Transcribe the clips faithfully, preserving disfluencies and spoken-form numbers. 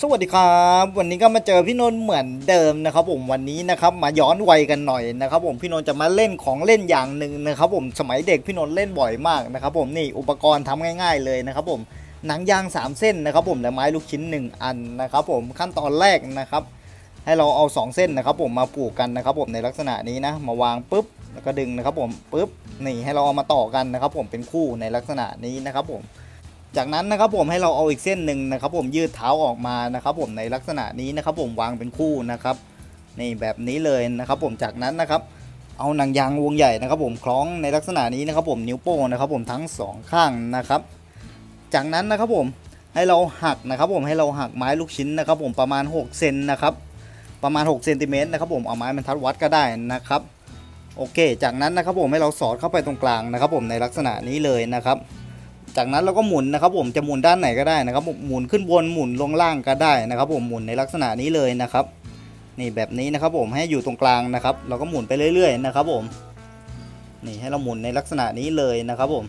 วัสดีครับวันนี้ก็มาเจอพี่นนท์เหมือนเดิมนะครับผมวันนี้นะครับมาย้อนวัยกันหน่อยนะครับผมพี่นนท์จะมาเล่นของเล่นอย่างหนึ่งนะครับผมสมัยเด็กพี่นนท์เล่นบ่อยมากนะครับผมนี่อุปกรณ์ทำง่ายๆเลยนะครับผมหนังยางสามเส้นนะครับผมและไม้ลูกชิ้นหนึ่งอันนะครับผมขั้นตอนแรกนะครับให้เราเอาสองเส้นนะครับผมมาผูกกันนะครับผมในลักษณะนี้นะมาวางปุ๊บแล้วก็ดึงนะครับผมปุ๊บนี่ให้เราเอามาต่อกันนะครับผมเป็นคู่ในลักษณะนี้นะครับผมจากนั้นนะครับผมให้เราเอาอีกเส้นหนึ่งนะครับผมยืดเท้าออกมานะครับผมในลักษณะนี้นะครับผมวางเป็นคู่นะครับนี่แบบนี้เลยนะครับผมจากนั้นนะครับเอาหนังยางวงใหญ่นะครับผมคล้องในลักษณะนี้นะครับผมนิ้วโป้งนะครับผมทั้งสองข้างนะครับจากนั้นนะครับผมให้เราหักนะครับผมให้เราหักไม้ลูกชิ้นนะครับผมประมาณหกเซนนะครับประมาณหกเซนติเมตรนะครับผมเอาไม้บรรทัดวัดก็ได้นะครับโอเคจากนั้นนะครับผมให้เราสอดเข้าไปตรงกลางนะครับผมในลักษณะนี้เลยนะครับจากนั้นเราก็หมุนนะครับผมจะหมุนด้านไหนก็ได้นะครับหมุนขึ้นบนหมุนลงล่างก็ได้นะครับผมหมุนในลักษณะนี้เลยนะครับนี่แบบนี้นะครับผมให้อยู่ตรงกลางนะครับเราก็หมุนไปเรื่อยๆนะครับผมนี่ให้เราหมุนในลักษณะนี้เลยนะครับผม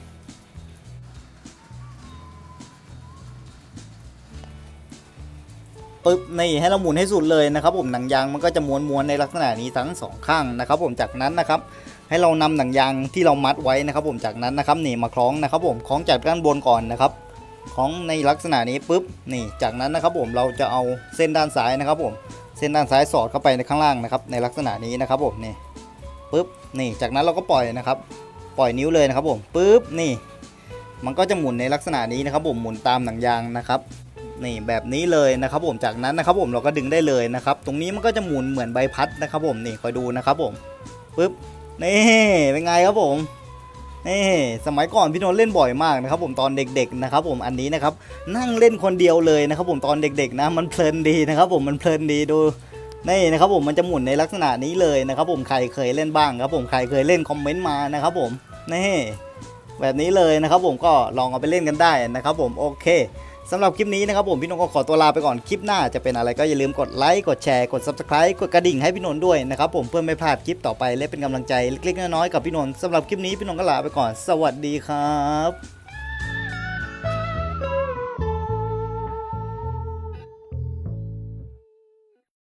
ปึ๊บนี่ให้เราหมุนให้สุดเลยนะครับผมหนังยางมันก็จะม้วนๆในลักษณะนี้ทั้งสองข้างนะครับผมจากนั้นนะครับให้เรานำหนังยางที่เรามัดไว้นะครับผมจากนั้นนะครับนี่มาคล้องนะครับผมคล้องจากด้านบนก่อนนะครับคล้องในลักษณะนี้ปุ๊บนี่จากนั้นนะครับผมเราจะเอาเส้นด้านซ้ายนะครับผมเส้นด้านซ้ายสอดเข้าไปในข้างล่างนะครับในลักษณะนี้นะครับผมนี่ปุ๊บนี่จากนั้นเราก็ปล่อยนะครับปล่อยนิ้วเลยนะครับผมปุ๊บนี่มันก็จะหมุนในลักษณะนี้นะครับผมหมุนตามหนังยางนะครับนี่แบบนี้เลยนะครับผมจากนั้นนะครับผมเราก็ดึงได้เลยนะครับตรงนี้มันก็จะหมุนเหมือนใบพัดนะครับผมนี่คอยดูนะครับผมปุ๊บนี่เป็นไงครับผมนี่สมัยก่อนพี่นนท์เล่นบ่อยมากนะครับผมตอนเด็กๆนะครับผมอันนี้นะครับนั่งเล่นคนเดียวเลยนะครับผมตอนเด็กๆนะมันเพลินดีนะครับผมมันเพลินดีดูนี่นะครับผมมันจะหมุนในลักษณะนี้เลยนะครับผมใครเคยเล่นบ้างครับผมใครเคยเล่นคอมเมนต์มานะครับผมนี่แบบนี้เลยนะครับผมก็ลองเอาไปเล่นกันได้นะครับผมโอเคสำหรับคลิปนี้นะครับผมพี่นนท์ก็ขอตัวลาไปก่อนคลิปหน้าจะเป็นอะไรก็อย่าลืมกดไลค์กดแชร์กด ซับสไครบ์ กดกระดิ่งให้พี่นนท์ด้วยนะครับผมเพื่อไม่พลาดคลิปต่อไปและเป็นกำลังใจเล็กๆน้อยๆกับพี่นนท์สำหรับคลิปนี้พี่นนท์ก็ลาไปก่อนสวัสดีครับ